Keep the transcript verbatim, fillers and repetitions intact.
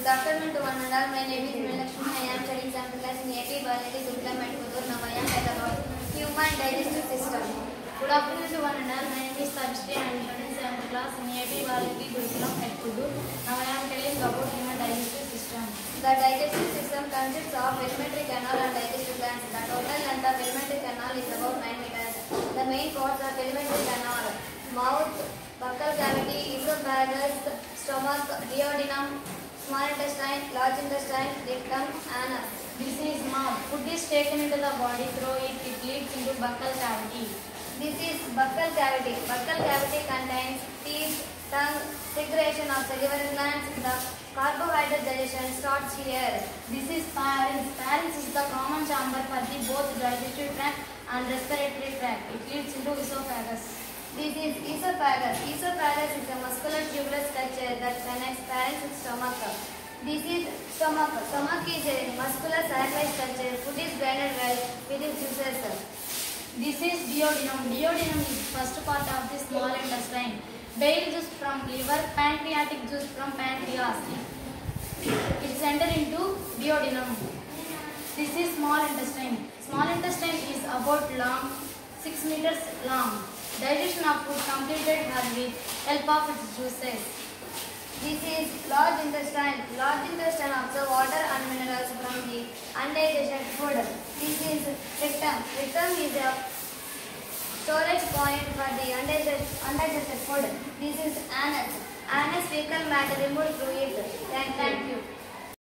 Good afternoon to one and all. My name is Lakshmi. I am studying seventh class in A P Biology Curriculum at Kudur. Now I am talking about human digestive system. Good afternoon to one and all. My name is Sajshri. I am studying seventh class in A P Biology Curriculum at Kudur. Now I am telling about human digestive system. The digestive system consists of alimentary canal and digestive glands. The total length of alimentary canal is about nine meters. The main parts of alimentary canal: mouth, buccal cavity, esophagus, stomach, duodenum, small intestine, large intestine, rectum, anus. This is mouth. Food is taken into the body through it. It leads into buccal cavity. This is buccal cavity. Buccal cavity contains teeth, tongue, secretion of salivary glands. The carbohydrate digestion starts here. This is pharynx. Pharynx is the common chamber for the both digestive tract and respiratory tract. It leads into esophagus. This is esophagus. Esophagus is a muscular tubular structure that connects pharynx with stomach. This is stomach. Stomach is a muscular sac-like structure. Food is blended well with its juices. This is duodenum. Duodenum is first part of the small intestine. Bile juice from liver, pancreatic juice from pancreas. It enters into duodenum. This is small intestine. Small intestine is about long, six meters long. Digestion of food completed with help of its juices. This is large intestine. Large intestine absorbs water and minerals from the undigested food. This is rectum. Rectum is a storage point for the undigested, undigested food. This is anus. Anus fecal matter removed through it. Thank, thank you.